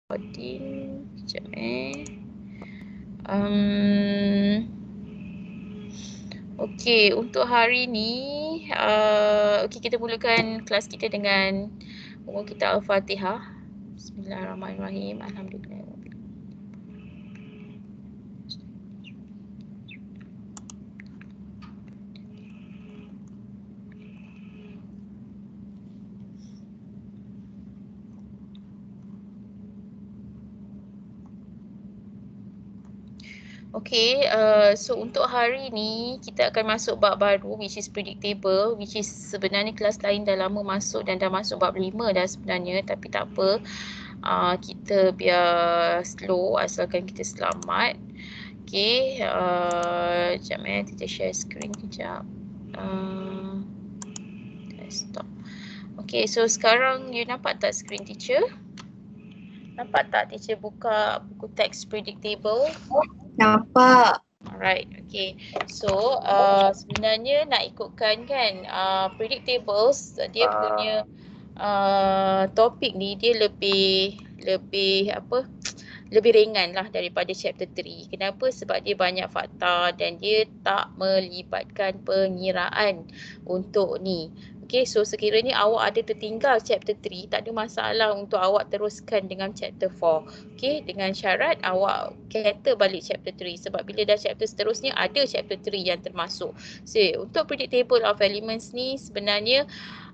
Sekejap Okey, untuk hari ni okey, kita mulakan kelas kita dengan umur kita Al-Fatihah. Bismillahirrahmanirrahim. Alhamdulillah. Okay, so untuk hari ni kita akan masuk bab baru which is predictable, which is sebenarnya kelas lain dah lama masuk dan dah masuk bab 5 dah sebenarnya, tapi tak apa, kita biar slow asalkan kita selamat. Okay, sekejap kita share screen kejap. Stop. Okay, so sekarang you nampak tak screen teacher? Nampak tak teacher buka buku teks predictable? Nampak. Alright, okay. So sebenarnya nak ikutkan kan predictables, dia punya topik ni dia lebih apa? Lebih ringan lah daripada chapter 3. Kenapa? Sebab dia banyak fakta dan dia tak melibatkan pengiraan untuk ni. Okay, so sekiranya awak ada tertinggal chapter 3, tak ada masalah untuk awak teruskan dengan chapter 4. Okay, dengan syarat awak kata balik chapter 3 sebab bila dah chapter seterusnya ada chapter 3 yang termasuk. So, untuk predictable of elements ni sebenarnya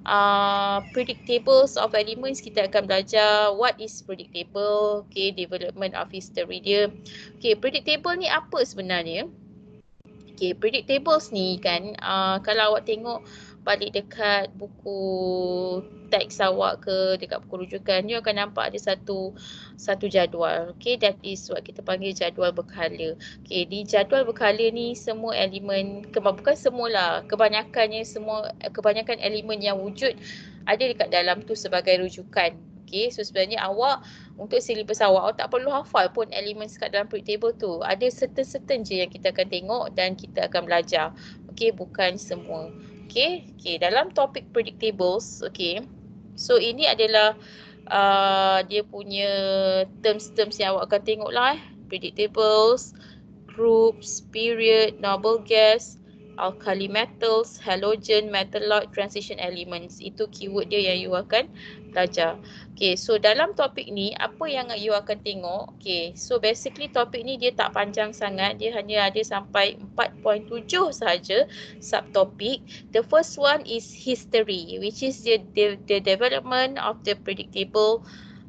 predictables of elements kita akan belajar what is predictable, okay, development of history dia. Okay, predictable ni apa sebenarnya? Okay, predictables ni kan kalau awak tengok balik dekat buku teks awak ke dekat buku rujukan, you akan nampak ada satu jadual. Okay, that is what kita panggil jadual berkala. Okay, di jadual berkala ni semua elemen, bukan semualah, kebanyakan elemen yang wujud ada dekat dalam tu sebagai rujukan. Okay, so sebenarnya awak untuk silibus awak tak perlu hafal pun elemen kat dalam predictable tu. Ada certain je yang kita akan tengok dan kita akan belajar. Okay, bukan semua. Okay, dalam topik predictables, okay, so ini adalah dia punya terms-terms yang awak akan tengok lah predictables, groups, period, noble gas, alkali metals, halogen, metalloid, transition elements. Itu keyword dia yang you akan belajar. Okay, so dalam topik ni apa yang you akan tengok? Okay, so basically topik ni dia tak panjang sangat, dia hanya ada sampai 4.7 sahaja subtopik. The first one is history, which is the development of the predictable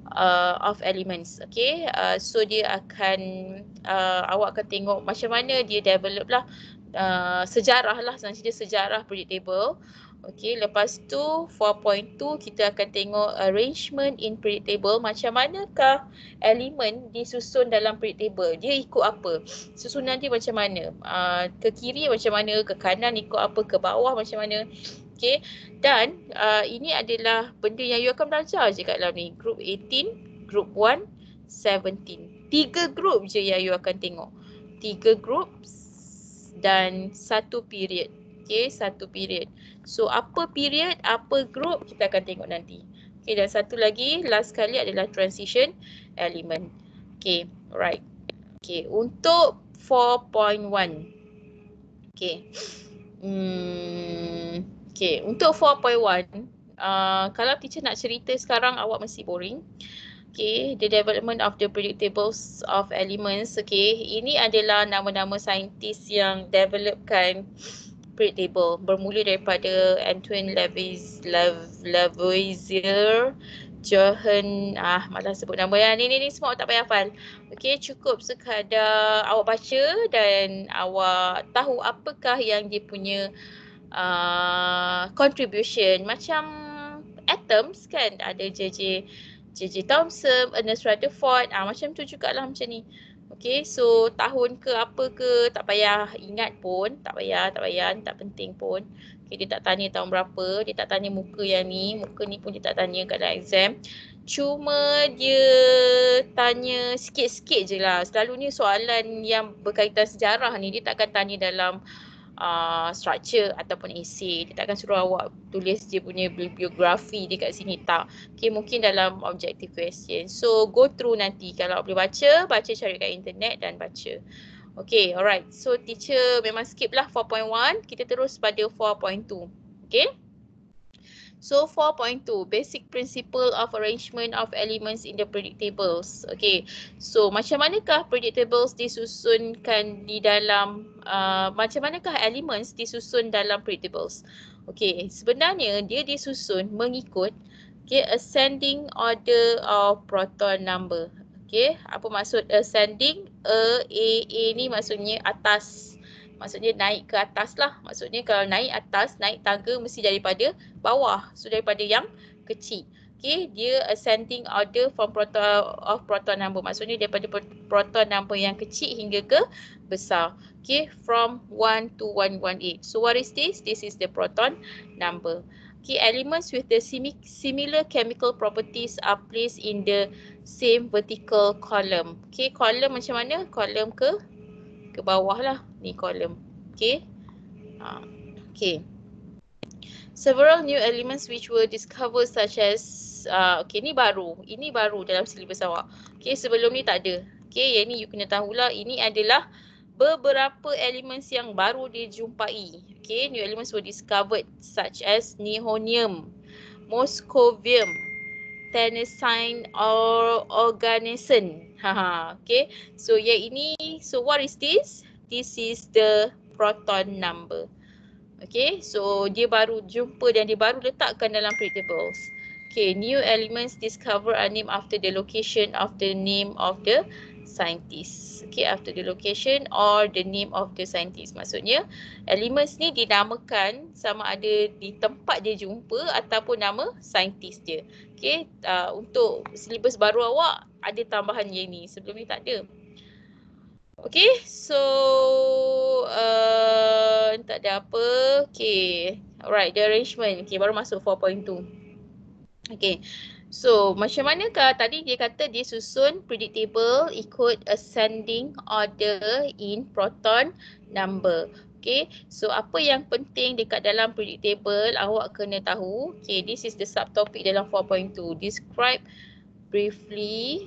of elements. Okay, so dia akan awak akan tengok macam mana dia develop lah, sejarah lah, sebenarnya sejarah predictable. Okay, lepas tu 4.2 kita akan tengok arrangement in predictable, macam manakah elemen disusun dalam predictable, dia ikut apa, susunan dia macam mana, ke kiri macam mana, ke kanan ikut apa, ke bawah macam mana. Okay, dan ini adalah benda yang you akan belajar je kat dalam ni. Group 18, Group 1, 17. 3 group je yang you akan tengok. 3 group dan 1 period. Okay, 1 period. So apa period, apa group kita akan tengok nanti. Okay, dan satu lagi, last kali adalah transition element. Okay, alright. Okay, untuk 4.1. Okay. Okay, untuk 4.1, kalau teacher nak cerita sekarang awak mesti boring. Okay, the development of the predictables of elements. Okay, ini adalah nama-nama saintis yang developkan predictable, bermula daripada Antoine Lavoisier, Johann, malah sebut nama ya. Ni semua awak tak payah hafal. Okay, cukup sekadar awak baca dan awak tahu apakah yang dia punya contribution. Macam atoms kan, ada J.J. Thomson, Ernest Rutherford, macam tu jugalah macam ni. Okay, so tahun ke apa ke tak payah ingat pun, tak payah, tak penting pun. Okay, dia tak tanya tahun berapa, dia tak tanya muka yang ni, muka ni pun dia tak tanya kat dalam exam. Cuma dia tanya sikit-sikit je lah. Selalunya soalan yang berkaitan sejarah ni dia takkan tanya dalam structure ataupun essay. Dia takkan suruh awak tulis dia punya biografi dekat sini, tak. Okay, mungkin dalam objective question. So go through nanti, kalau boleh baca cari kat internet dan baca. Okay, alright. So teacher memang skip lah 4.1, kita terus pada 4.2. Okay. So 4.2, basic principle of arrangement of elements in the predictables. Okay, so macam manakah predictables disusunkan di dalam, macam manakah elements disusun dalam predictables? Okay, sebenarnya dia disusun mengikut ascending order of proton number. Okay, apa maksud ascending? A ni maksudnya atas. Maksudnya naik ke atas lah. Maksudnya kalau naik atas, naik tangga mesti daripada bawah. So daripada yang kecil. Okay, dia ascending order from proton number. Maksudnya daripada proton number yang kecil hingga ke besar. Okay, from 1 to 118. So what is this? This is the proton number. Okay, elements with the similar chemical properties are placed in the same vertical column. Okay, column macam mana? Column ke bawah lah. Ni kolom. Okay. Okay. Several new elements which were discovered such as, okay, ni baru. Ini baru dalam silibus awak. Okay, sebelum ni tak ada. Okay, yang ni you kena tahulah. Ini adalah beberapa elements yang baru dijumpai. Okay, new elements were discovered such as nihonium, moscovium, tennessine or organocin. Okay, so yang ini, so what is this? This is the proton number. Okay, so dia baru jumpa dan dia baru letakkan dalam predictables. Okay, new elements discovered are named after the location of the name of the scientist. Okay, after the location or the name of the scientist. Maksudnya, elements ni dinamakan sama ada di tempat dia jumpa ataupun nama saintis dia. Okay, untuk silibus baru awak ada tambahan yang ni. Sebelum ni tak ada. Okay, so tak ada apa. Okay, alright, the arrangement. Okay, baru masuk 4.2. Okay, so macam manakah tadi dia kata dia susun predictable ikut ascending order in proton number. Okay, so apa yang penting dekat dalam predictable awak kena tahu. Okay, this is the subtopic dalam 4.2. Describe briefly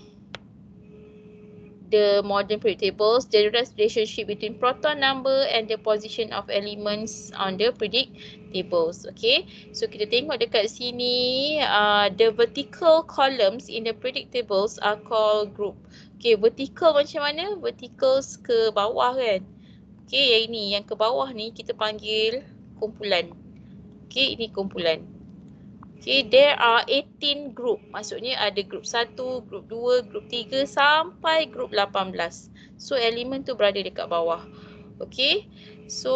the modern predictables, generalized relationship between proton number and the position of elements on the predictables. Okay, so kita tengok dekat sini, the vertical columns in the predictables are called group. Okay, vertical macam mana? Verticals ke bawah kan? Okay, yang ini, yang ke bawah ni kita panggil kumpulan. Okay, ini kumpulan. Okay, there are 18 group. Maksudnya ada group 1, group 2, group 3 sampai group 18. So, elemen tu berada dekat bawah. Okay, so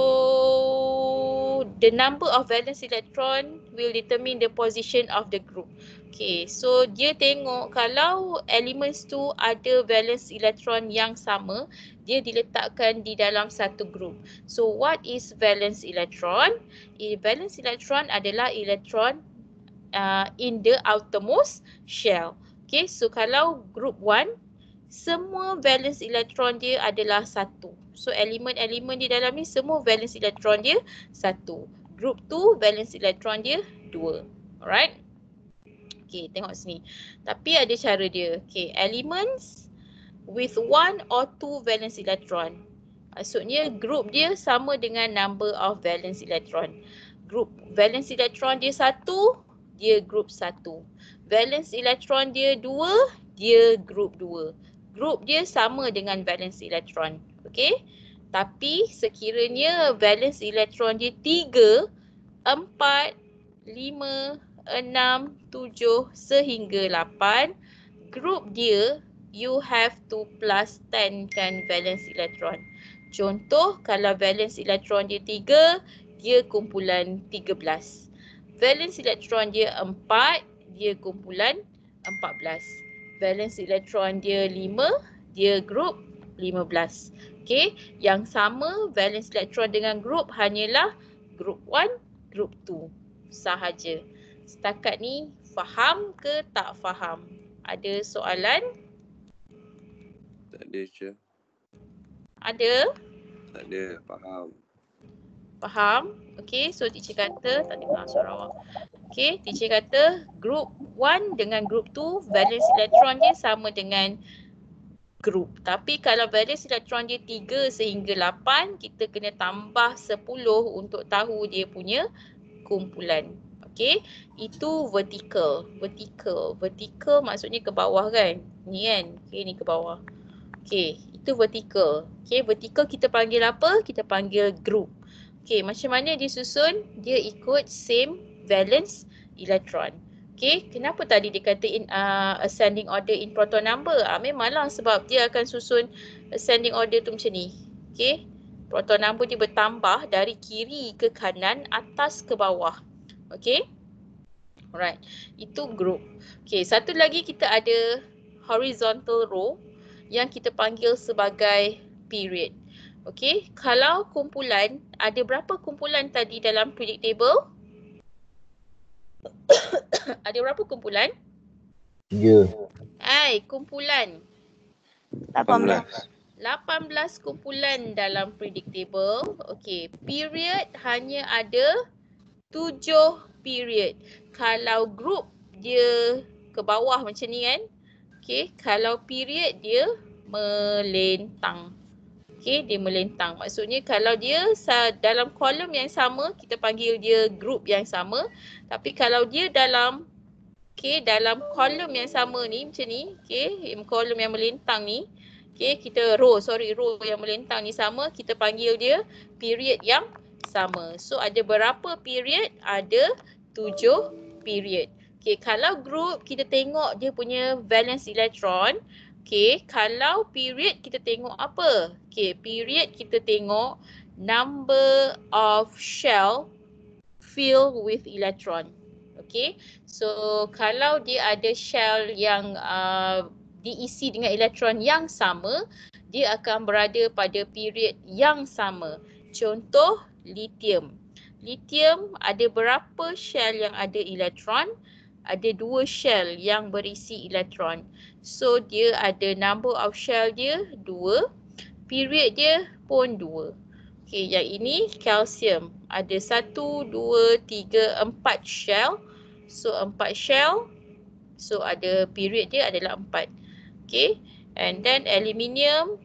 the number of valence electron will determine the position of the group. Okay, so dia tengok kalau elements tu ada valence electron yang sama, dia diletakkan di dalam satu group. So, what is valence electron? Valence electron adalah elektron in the outermost shell. Okay, so kalau group 1, semua valence electron dia adalah 1. So elemen-elemen di dalam ni semua valence electron dia 1. Group 2, valence electron dia 2. Alright. Okay, tengok sini. Tapi ada cara dia. Okay, elements with 1 or 2 valence electron. Maksudnya group dia sama dengan number of valence electron. Group valence electron dia 1, dia group 1. Valence electron dia 2, dia group 2. Group dia sama dengan valence electron. Okey. Tapi sekiranya valence electron dia 3, 4, 5, 6, 7 sehingga 8, group dia you have to plus 10 kan valence electron. Contoh, kalau valence electron dia 3, dia kumpulan 13. Valence electron dia 4, dia kumpulan 14. Valence electron dia 5, dia group 15. Okey, yang sama valence electron dengan group hanyalah group 1, group 2 sahaja. Setakat ni faham ke tak faham? Ada soalan? Tak ada, Cik. Ada? Tak ada, faham. Faham? Okay, so teacher kata, tak dengar suara awak. Okay, teacher kata group 1 dengan group 2 valence elektron dia sama dengan group. Tapi kalau valence elektron dia 3 sehingga 8, kita kena tambah 10 untuk tahu dia punya kumpulan. Okay, itu vertical. Vertical maksudnya ke bawah kan? Ni kan? Okay, ni ke bawah. Okay, itu vertical. Okay, vertical kita panggil apa? Kita panggil group. Okay, macam mana dia susun? Dia ikut same valence electron. Okay, kenapa tadi dia kata ascending order in proton number? Memanglah sebab dia akan susun ascending order tu macam ni. Okay, proton number dia bertambah dari kiri ke kanan, atas ke bawah. Okay, alright, itu group. Okay, satu lagi kita ada horizontal row yang kita panggil sebagai period. Okey, kalau kumpulan, ada berapa kumpulan tadi dalam periodic table? Ada berapa kumpulan? 3. Kumpulan. 18. 18 kumpulan dalam periodic table. Okey, period hanya ada 7 period. Kalau group dia ke bawah macam ni kan? Okey, kalau period dia melentang. Okey, dia melentang. Maksudnya kalau dia dalam kolom yang sama, kita panggil dia group yang sama. Tapi kalau dia dalam dalam kolom yang sama ni macam ni, kolom yang melentang ni, row yang melentang ni sama, kita panggil dia period yang sama. So ada berapa period? Ada 7 period. Kalau group kita tengok dia punya valence electron. Kalau period kita tengok apa? Period kita tengok number of shell filled with electron. So kalau dia ada shell yang diisi dengan elektron yang sama, dia akan berada pada period yang sama. Contoh lithium. Lithium ada berapa shell yang ada elektron? Ada 2 shell yang berisi elektron. So dia ada number of shell dia 2, period dia pun 2. Yang ini kalsium. Ada 1, 2, 3, 4 shell. So 4 shell. So ada period dia adalah 4. And then aluminium.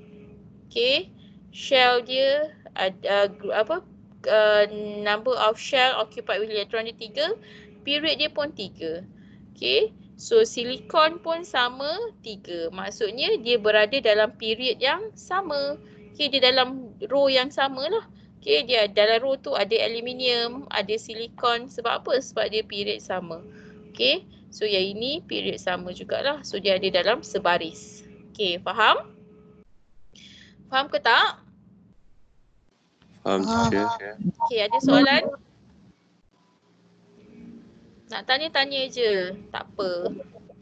Shell dia ada number of shell occupied with electron dia 3. Period dia pun 3. So silikon pun sama 3. Maksudnya dia berada dalam period yang sama. Dia dalam row yang sama lah. Dia dalam row tu ada aluminium, ada silikon. Sebab apa? Sebab dia period sama. So yang ini period sama jugalah. So dia ada dalam sebaris. Faham? Faham ke tak? Faham, teacher. Ada soalan? Nak tanya-tanya je. Tak apa.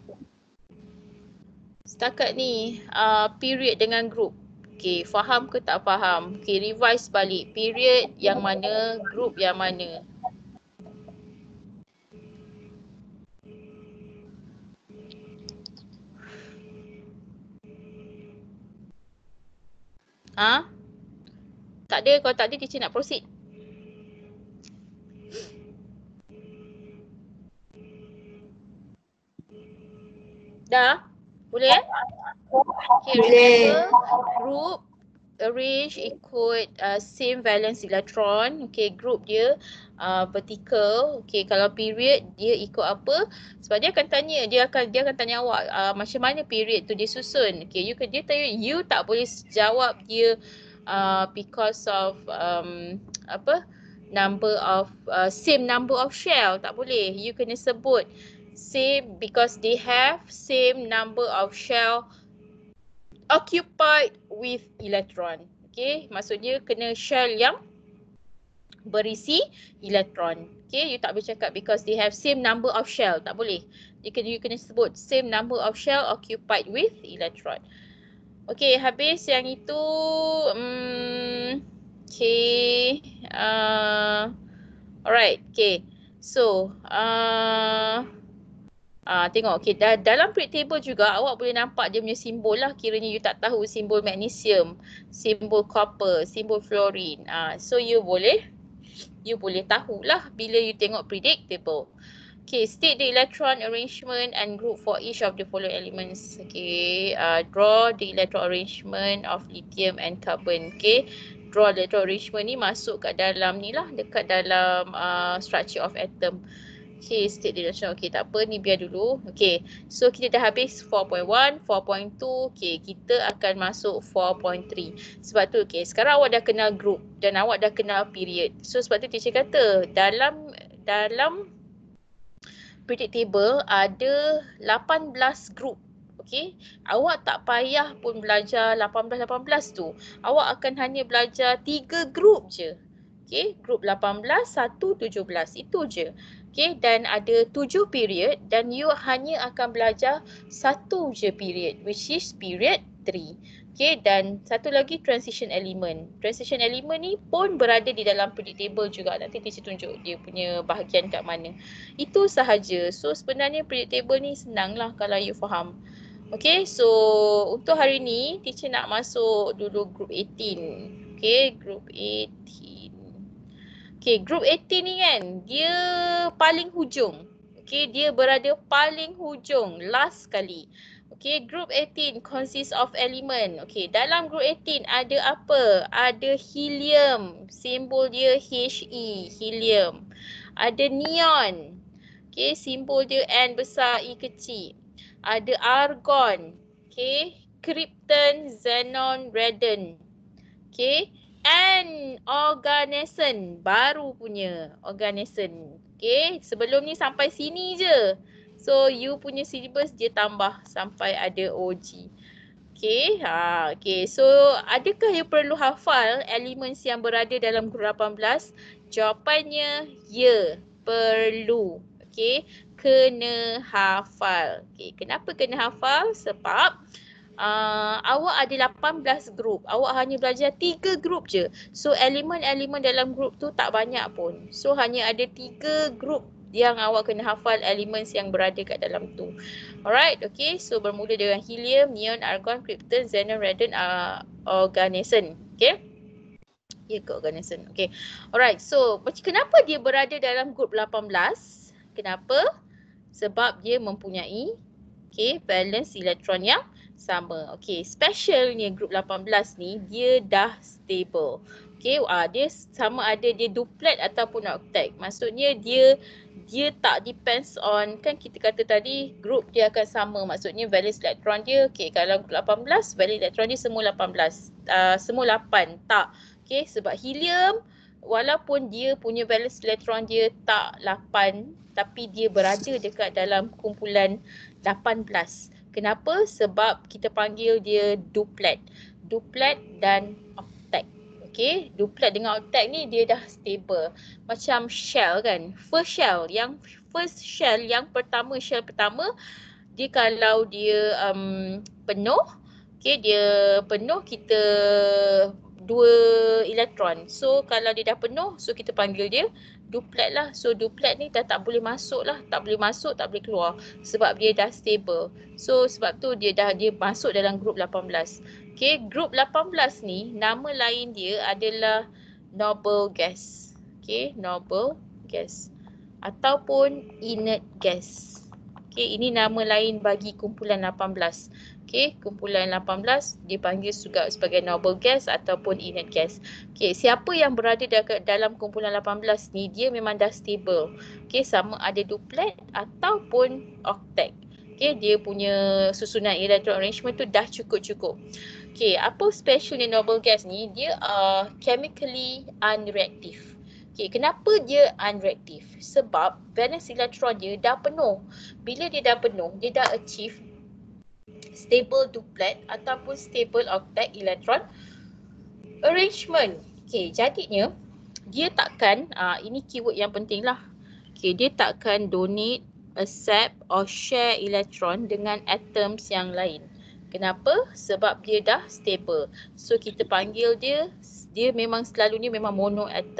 Setakat ni period dengan group. Faham ke tak faham? Revise balik. Period yang mana, group yang mana. Tak ada, kalau tak ada teacher nak proceed. Dah? Boleh? Remember, group arrange ikut same valence electron. Group dia vertical. Kalau period dia ikut apa? Sebab dia akan tanya, dia akan tanya awak macam mana period tu dia susun. Dia tanya, you tak boleh jawab dia because of number of same number of shell. Tak boleh. You kena sebut same because they have same number of shell occupied with electron. Maksudnya kena shell yang berisi elektron. You tak boleh cakap because they have same number of shell. Tak boleh. You kena sebut same number of shell occupied with electron. Habis yang itu. Alright. So Tengok, okay, dalam periodic table juga awak boleh nampak dia punya simbol lah, kiranya you tak tahu simbol magnesium, simbol copper, simbol fluorine. So you boleh tahulah bila you tengok periodic table. Okay, state the electron arrangement and group for each of the following elements. Okay, draw the electron arrangement of lithium and carbon. Okay, draw the electron arrangement ni masuk kat dalam ni lah, dekat dalam structure of atom. Okay, state the electron. Okay, tak apa, ni biar dulu. Okay, so kita dah habis 4.1, 4.2. Okay, kita akan masuk 4.3. Sebab tu, okay, sekarang awak dah kenal group dan awak dah kenal period. So, sebab tu teacher kata, dalam periodic table ada 18 group. Okay, awak tak payah pun belajar 18 tu. Awak akan hanya belajar 3 group je. Okay, group 18, 1, 17. Itu je. Okay, dan ada 7 period dan you hanya akan belajar satu je period, which is period 3. Okay, dan satu lagi transition element. Transition element ni pun berada di dalam periodic table juga. Nanti teacher tunjuk dia punya bahagian kat mana. Itu sahaja. So sebenarnya periodic table ni senang lah kalau you faham. Okay, so untuk hari ni teacher nak masuk dulu group 18. Okay, group 18. Okay, group 18 ni kan, dia paling hujung. Okay, dia berada paling hujung, last sekali. Okay, group 18 consists of element. Okay, dalam group 18 ada apa? Ada helium, simbol dia He, helium. Ada neon. Okay, simbol dia N besar, E kecil. Ada argon. Okay, krypton, xenon, radon. Okay, and organescent, baru punya organescent. Okay, sebelum ni sampai sini je. So you punya syllabus dia tambah sampai ada OG. Okay, okay. So adakah you perlu hafal elements yang berada dalam group 18? Jawapannya ya, perlu. Okay, kena hafal. Okay, kenapa kena hafal? Sebab awak ada 18 group. Awak hanya belajar 3 group je. So elemen-elemen dalam group tu tak banyak pun. So hanya ada 3 group yang awak kena hafal elements yang berada kat dalam tu. Alright, okay. So bermula dengan helium, neon, argon, krypton, xenon, radon, organescent. Okay. Ya ke organescent. Okay. Alright, so kenapa dia berada dalam group 18? Kenapa? Sebab dia mempunyai valence elektron yang sama. Okay, specialnya group 18 ni dia dah stable. Okay, dia sama ada dia duplet ataupun octet. Maksudnya dia tak depends on, kan kita kata tadi group dia akan sama. Maksudnya valence elektron dia, okay, kalau group 18 valence elektron dia semua 18. Semua 8. Tak. Okay, sebab helium walaupun dia punya valence elektron dia tak 8, tapi dia berada dekat dalam kumpulan 18. Kenapa? Sebab kita panggil dia duplet. Duplet dan octet. Okay, duplet dengan octet ni dia dah stable. Macam shell kan. First shell yang pertama, dia kalau dia penuh, okay, dia penuh kita 2 elektron. So kalau dia dah penuh, so kita panggil dia duplet lah. So duplet ni dah tak boleh masuk lah. Tak boleh masuk, tak boleh keluar. Sebab dia dah stable. So sebab tu dia masuk dalam group 18. Okay, group 18 ni nama lain dia adalah noble gas. Okay, noble gas. Ataupun inert gas. Okay, ini nama lain bagi kumpulan 18. Okay, kumpulan 18 dipanggil juga sebagai noble gas ataupun inert gas. Okay, siapa yang berada dalam kumpulan 18 ni dia memang dah stable. Okay, sama ada duplet ataupun octet. Okay, dia punya susunan electron arrangement tu dah cukup-cukup. Okay, apa specialnya noble gas ni? Dia chemically unreactive. Okay, kenapa dia unreactive? Sebab valence elektron dia dah penuh. Bila dia dah penuh, dia dah achieve stable duplet ataupun stable octet electron arrangement. Okay, jadinya dia takkan, ini keyword yang penting lah. Okay, dia takkan donate, accept or share elektron dengan atoms yang lain. Kenapa? Sebab dia dah stable. So kita panggil dia memang selalunya memang monoatom.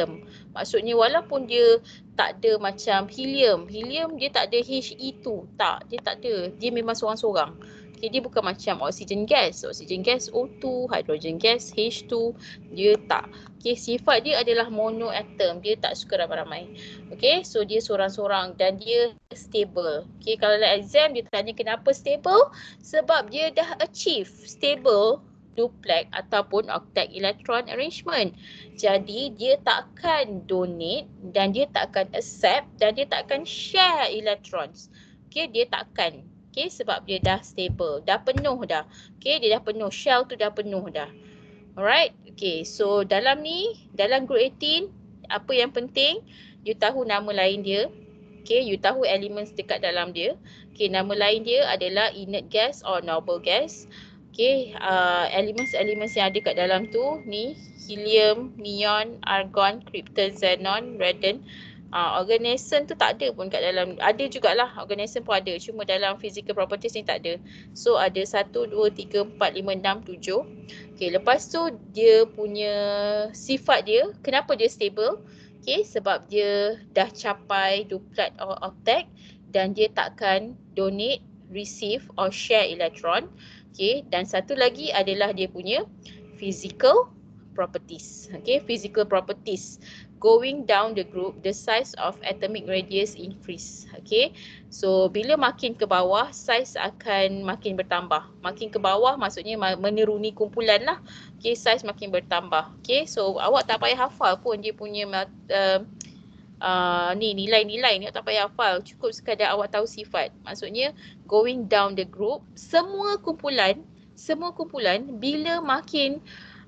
Maksudnya walaupun dia tak ada macam helium dia tak ada He2, dia tak ada. Dia memang seorang-seorang. Okay, dia bukan macam oksigen gas O2, hidrogen gas H2, dia tak. Okay, sifat dia adalah monoatom, dia tak suka ramai-ramai. Okay, so dia seorang-seorang dan dia stable. Okay, kalau dalam exam dia tanya kenapa stable, sebab dia dah achieve stable duplex ataupun octet electron arrangement. Jadi dia takkan donate dan dia takkan accept dan dia takkan share electrons. Okay, dia takkan. Okay, sebab dia dah stable, dah penuh dah. Okay, dia dah penuh, shell tu dah penuh dah. Alright, okay, so dalam group 18, apa yang penting, you tahu nama lain dia. Okay, you tahu elements dekat dalam dia. Okay, nama lain dia adalah inert gas or noble gas. Okay, elements yang ada kat dalam tu ni helium, neon, argon, krypton, xenon, radon. Organism tu tak ada pun kat dalam. Ada jugalah organism pun ada, cuma dalam physical properties ni tak ada. So ada 1, 2, 3, 4, 5, 6, 7. Okay, lepas tu dia punya sifat dia, kenapa dia stable? Okay, sebab dia dah capai duplex or octet dan dia takkan donate, receive or share electron. Okay, dan satu lagi adalah dia punya physical properties. Okay, physical properties. Going down the group, the size of atomic radius increase. Okay, so bila makin ke bawah, size akan makin bertambah. Makin ke bawah maksudnya meneruni kumpulan lah. Okay, size makin bertambah. Okay, so awak tak payah hafal pun dia punya ni nilai-nilai ni, tak payah hafal. Cukup sekadar awak tahu sifat. Maksudnya going down the group, semua kumpulan bila makin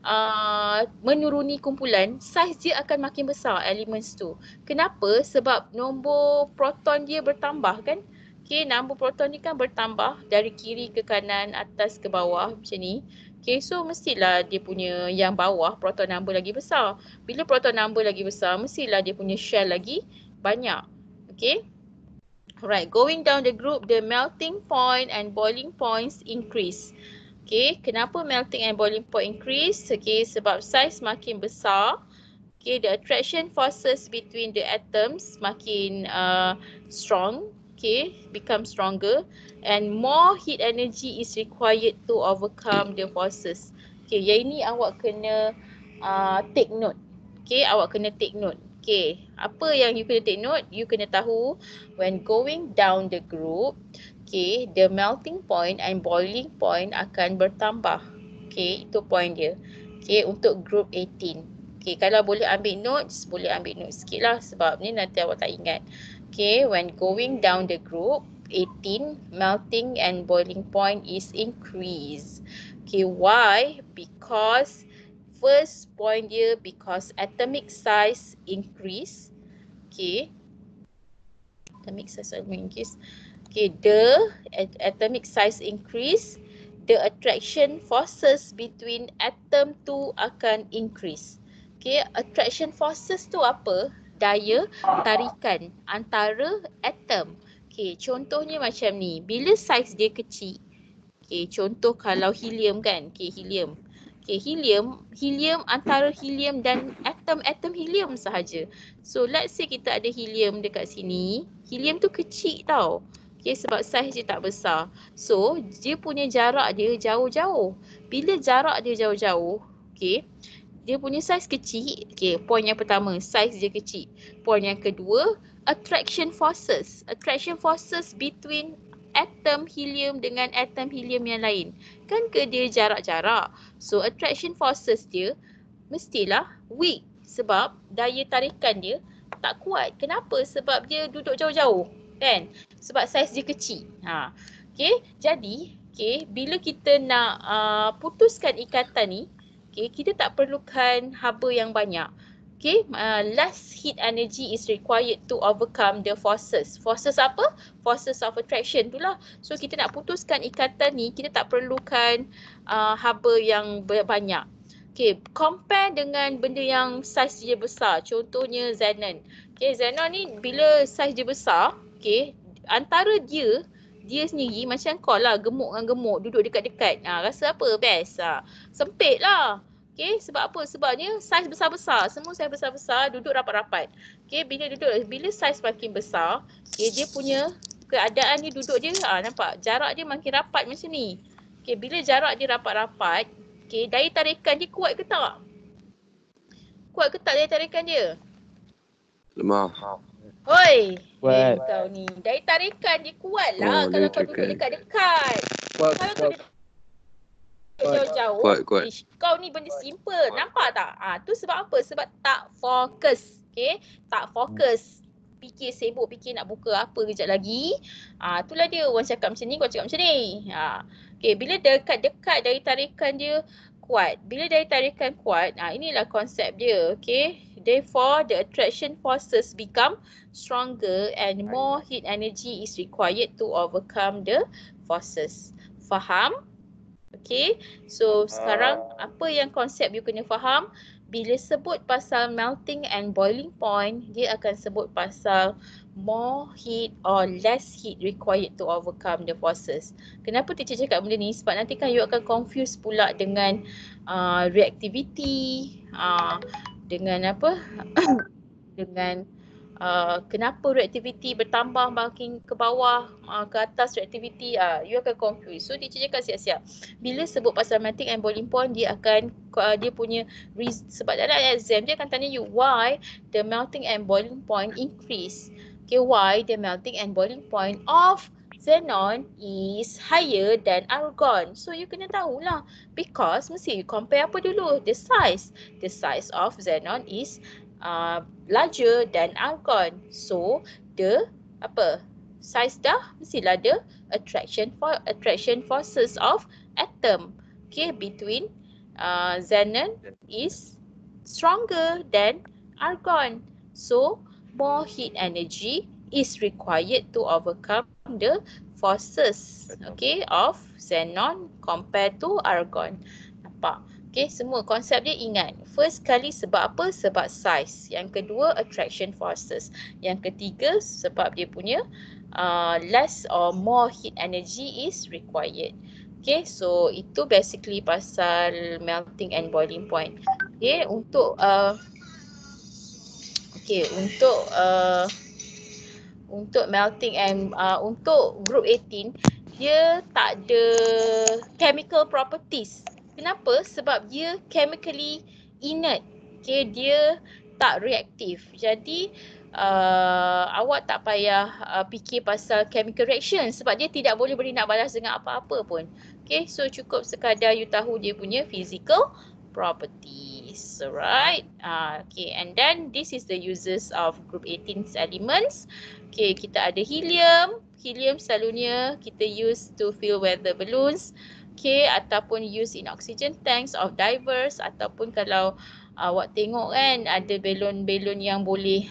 menuruni kumpulan, saiz dia akan makin besar elements tu. Kenapa? Sebab nombor proton dia bertambah kan? Okay, nombor proton ni kan bertambah dari kiri ke kanan, atas ke bawah macam ni. Okay, so mestilah dia punya yang bawah proton number lagi besar. Bila proton number lagi besar, mestilah dia punya shell lagi banyak. Okay. Alright, going down the group, the melting point and boiling points increase. Okay, kenapa melting and boiling point increase? Okay, sebab size makin besar. Okay, the attraction forces between the atoms makin strong. Okay, become stronger and more heat energy is required to overcome the forces. Okay, yang ini awak kena take note. Okay, awak kena take note. Okay, apa yang you kena take note? You kena tahu when going down the group, okay, the melting point and boiling point akan bertambah. Okay, itu point dia. Okay, untuk group 18. Okay, kalau boleh ambil notes sikit lah sebab ni nanti awak tak ingat. Okay, when going down the group 18, melting and boiling point is increased. Okay, why? Because first point dia, because atomic size increase. Okay, atomic size increase. Okay, the atomic size increase, the attraction forces between atom tu akan increase. Okay, attraction forces tu apa? Daya tarikan antara atom. Okay, contohnya macam ni. Bila saiz dia kecil. Okay, contoh kalau helium kan. Okay, helium. Okay, helium antara helium dan atom helium sahaja. So, let's say kita ada helium dekat sini. Helium tu kecil tau. Okay, sebab saiz dia tak besar. So, dia punya jarak dia jauh-jauh. Bila jarak dia jauh-jauh, okay, dia punya saiz kecil. Okay, point yang pertama, saiz dia kecil. Point yang kedua, attraction forces. Attraction forces between atom helium dengan atom helium yang lain. Kan ke dia jarak-jarak. So, attraction forces dia mestilah weak. Sebab daya tarikan dia tak kuat. Kenapa? Sebab dia duduk jauh-jauh. Kan? Sebab saiz dia kecil. Okay, jadi bila kita nak putuskan ikatan ni, okay, kita tak perlukan haba yang banyak. Okay, less heat energy is required to overcome the forces. Forces apa? Forces of attraction tu lah. So kita nak putuskan ikatan ni, kita tak perlukan haba yang banyak. Okay, compare dengan benda yang saiz dia besar. Contohnya xenon. Okay, xenon ni bila saiz dia besar, okay, antara dia sendiri macam kau lah, gemuk dengan gemuk duduk dekat-dekat. Rasa apa? Best. Sempit lah. Okay, sebab apa? Sebabnya saiz besar-besar. Semua saiz besar-besar duduk rapat-rapat. Okay, bila saiz makin besar, okay, dia punya keadaan dia duduk dia, nampak? Jarak dia makin rapat macam ni. Okay, bila jarak dia rapat-rapat, okay, daya tarikan dia kuat ke tak? Kuat ke tak daya tarikan dia? Lemah. Hoi, Kuat. kau ni. Daya tarikan dia kuat lah kalau daya kau duduk tarikan. dekat-dekat. Kuat, Kalau kau duduk jauh-jauh, Kuat. ish, kau ni benda simple. Nampak tak? Tu sebab apa? Sebab tak fokus. Okay? Tak fokus. Fikir sibuk, fikir nak buka apa kejap lagi. Itulah dia orang cakap macam ni, kau cakap macam ni. Okay, bila dekat-dekat daya tarikan dia kuat. Bila daya tarikan kuat, inilah konsep dia. Okay? Therefore, the attraction forces become stronger and more heat energy is required to overcome the forces. Faham? Okay, so sekarang apa yang konsep you kena faham? Bila sebut pasal melting and boiling point, dia akan sebut pasal more heat or less heat required to overcome the forces. Kenapa teacher cakap benda ni? Sebab nanti kan you akan confuse pula dengan reactivity, dengan apa? dengan kenapa reactivity bertambah makin ke bawah, ke atas reactivity, you akan confuse. So teacher cakap siap-siap. Bila sebut pasal melting and boiling point, dia akan dia punya sebab dalam exam dia akan tanya you why the melting and boiling point increase. Okay, why the melting and boiling point of xenon is higher than argon. So you kena tahulah, because mesti you compare apa dulu? The size. The size of xenon is larger than argon. So the size dah mestilah the attraction forces of atom, okay, between xenon is stronger than argon. So more heat energy is required to overcome the forces, okay, of xenon compared to argon. Nampak? Okay, semua konsep dia ingat. First kali sebab apa? Sebab size. Yang kedua, attraction forces. Yang ketiga, sebab dia punya less or more heat energy is required. Okay, so itu basically pasal melting and boiling point. Okay, untuk untuk melting and untuk group 18, dia tak ada chemical properties. Kenapa? Sebab dia chemically inert. Okay, dia tak reaktif. Jadi awak tak payah fikir pasal chemical reaction sebab dia tidak boleh nak balas dengan apa-apa pun. Okay, so cukup sekadar you tahu dia punya physical properties. Alright. Okay, and then this is the uses of group 18 elements. Okay, kita ada helium. Helium selalunya kita use to fill weather balloons. Okay, ataupun use in oxygen tanks of divers, ataupun kalau awak tengok kan ada belon-belon yang boleh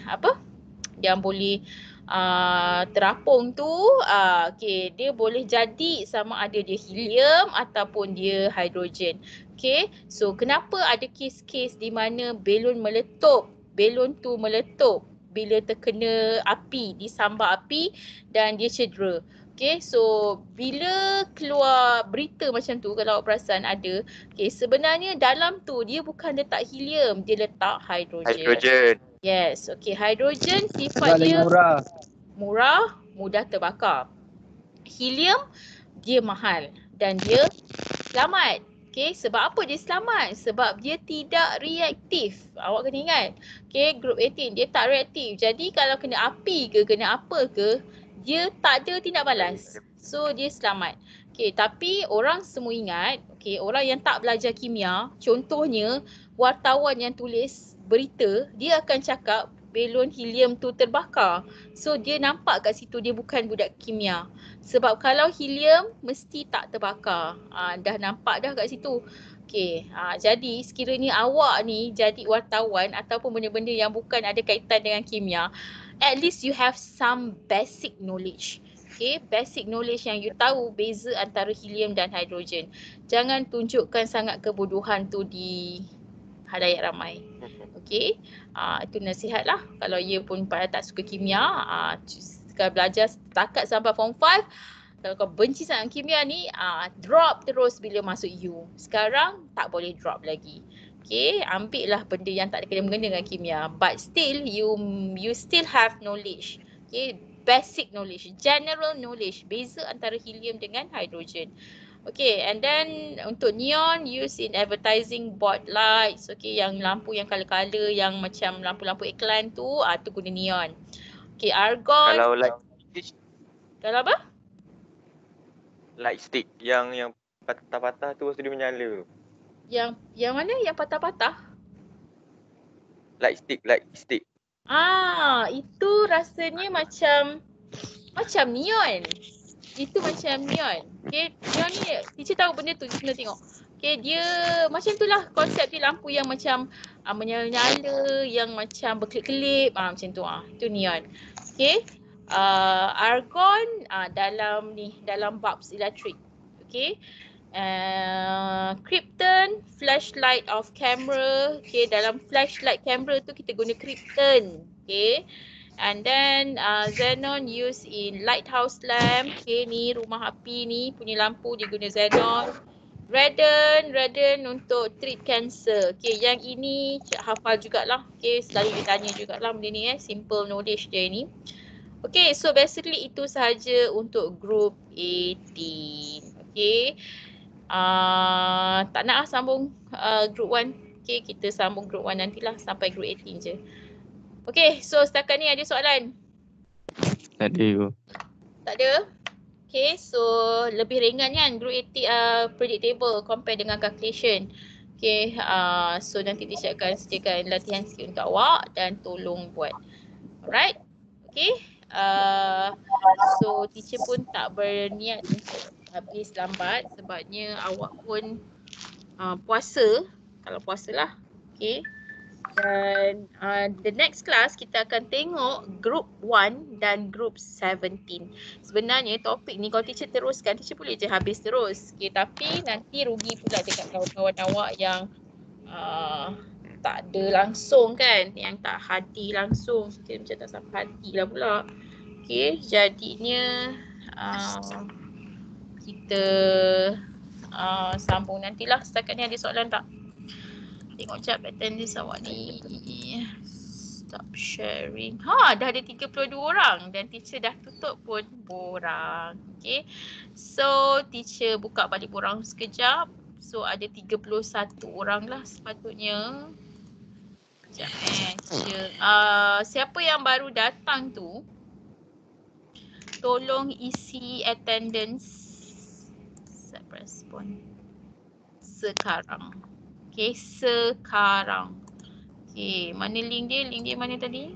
terapung tu, okay, dia boleh jadi sama ada dia helium ataupun dia hidrogen. Okay, so kenapa ada kes-kes di mana belon tu meletup bila terkena api, disambar api dan dia cedera. Okay, so bila keluar berita macam tu, kalau awak perasan ada, okay, sebenarnya dalam tu dia bukan letak helium, dia letak hidrogen. Yes, okay, hidrogen sifat dia murah, mudah terbakar. Helium dia mahal dan dia selamat. Okay, sebab apa dia selamat? Sebab dia tidak reaktif. Awak kena ingat. Okay, group 18 dia tak reaktif. Jadi kalau kena api ke, kena apa ke, dia tak ada tindak balas. So dia selamat. Okay, tapi orang semua ingat, okay, orang yang tak belajar kimia, contohnya wartawan yang tulis berita, dia akan cakap belon helium tu terbakar. So dia nampak kat situ dia bukan budak kimia. Sebab kalau helium mesti tak terbakar. Dah nampak dah kat situ. Okay, jadi sekiranya awak ni jadi wartawan ataupun benda-benda yang bukan ada kaitan dengan kimia, at least you have some basic knowledge. Okay, basic knowledge yang you tahu beza antara helium dan hidrogen. Jangan tunjukkan sangat kebodohan tu di halayak ramai. Okay, itu nasihat lah. Kalau you pun pada tak suka kimia, kalau belajar setakat sampai form 5, kalau kau benci sangat kimia ni, drop terus bila masuk U. Sekarang tak boleh drop lagi. Okay, ambil lah benda yang tak ada kena-mengena dengan kimia. But still, you still have knowledge. Okay, basic knowledge, general knowledge. Beza antara helium dengan hydrogen. Okay, and then untuk neon, use in advertising board lights. Okay, yang lampu yang color-color, yang macam lampu-lampu iklan tu, tu guna neon. Okay, argon. Kalau light stick, Kalau apa? light stick yang patah-patah tu dia menyala. Yang mana? Yang patah-patah? Light stick. Itu rasanya macam neon. Itu macam neon. Okay, neon ni teacher tahu benda tu, kena tengok. Okay, dia macam tu lah konsep dia, lampu yang macam menyala-nyala, yang macam berkelip-kelip, macam tu. Itu neon. Okay, argon dalam bulbs elektrik. Okay. Krypton, flashlight of camera. Okay, dalam flashlight camera tu kita guna krypton. Okay, and then xenon used in lighthouse lamp. Okay, ni rumah api ni punya lampu dia guna xenon. Radon untuk treat cancer. Okay, yang ini hafal jugalah. Okay, selalu ditanya jugalah benda ni, simple knowledge dia ni. Okay, so basically itu sahaja untuk group 18. Okay. Tak nak sambung group 1. Okay, kita sambung group 1 nantilah sampai group 18 je. Okay, so setakat ni ada soalan? Tak ada. Tak ada? Okay, so lebih ringan kan group 18 predictable compare dengan calculation. Okay, so nanti teacher akan sediakan latihan sikit untuk awak dan tolong buat. Alright, okay. So teacher pun tak berniat untuk habis lambat sebabnya awak pun puasa, kalau puasa lah. Okay. Dan the next class kita akan tengok group 1 dan group 17. Sebenarnya topik ni kalau teacher teruskan, teacher boleh je habis terus. Okay, tapi nanti rugi pula dekat kawan-kawan awak yang tak ada langsung kan, yang tak hadir langsung. Okay, macam tak sampai hati lah pula. Okay, jadinya kita sambung nantilah. Setakat ni ada soalan tak? Tengok jap attendance awak ni. Stop sharing. Dah ada 32 orang dan teacher dah tutup pun borang. Okay. So teacher buka balik borang sekejap. So ada 31 orang lah sepatutnya. Sekejap teacher. Siapa yang baru datang tu, tolong isi attendance respon sekarang. Okay, sekarang. Okay, mana link dia? Link dia mana tadi?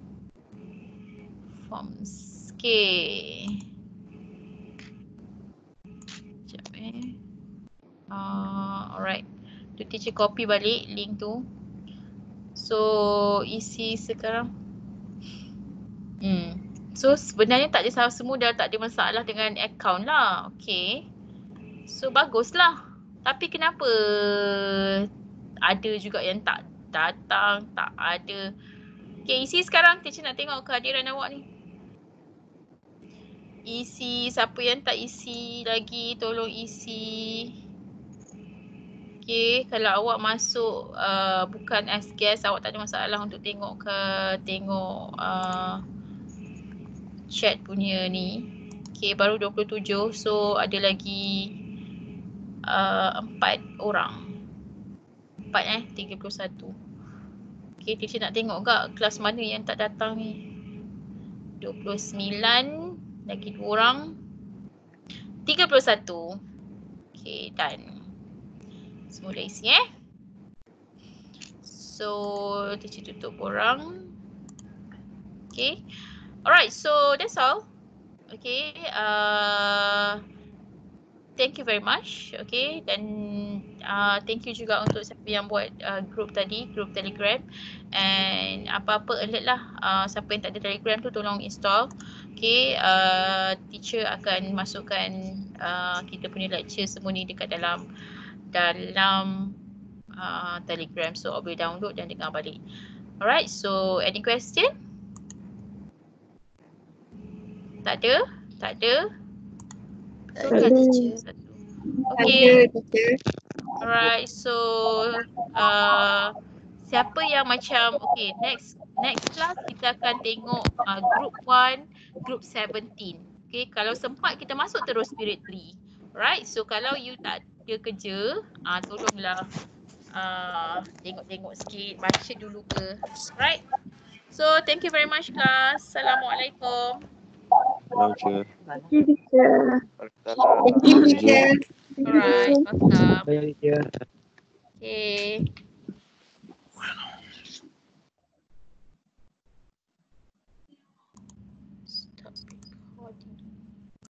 Forms. Okay. Sekejap alright. Tu teacher copy balik link tu. So, isi sekarang. So, sebenarnya tak ada semua dah tak ada masalah dengan account lah. Okay. So, baguslah. Tapi kenapa ada juga yang tak datang, tak ada. Okay, isi sekarang. Teacher nak tengok kehadiran awak ni. Isi, siapa yang tak isi lagi, tolong isi. Okay, kalau awak masuk bukan as guest, awak tak ada masalah untuk tengok chat punya ni. Okay, baru 27. So, ada lagi 4 orang. 31. Okay, teacher nak tengok tak kelas mana yang tak datang ni. 29. Lagi 2 orang. 31. Okay, done. Semula isi So, teacher tutup orang. Okay. Alright, so that's all. Okay. Thank you very much. Okay, dan thank you juga untuk siapa yang buat group tadi, group Telegram. And apa-apa alert lah, siapa yang tak ada Telegram tu tolong install. Okay, teacher akan masukkan kita punya lecture semua ni dekat dalam Telegram. So, boleh download dan dengar balik. Alright, so any question? Tak ada? Tak ada? So, teacher satu. Okay. Alright, so siapa yang macam okay, next class kita akan tengok group 1, group 17. Okay, kalau sempat kita masuk terus period 3. Right, so kalau you tak ada kerja, tolonglah tengok-tengok sikit, baca dulu ke. Right, so thank you very much class. Assalamualaikum. Okay. Thank you, teacher. Waalaikumsalam. Thank you, teacher. Alright, welcome. Saya dia. Okay. Stop recording.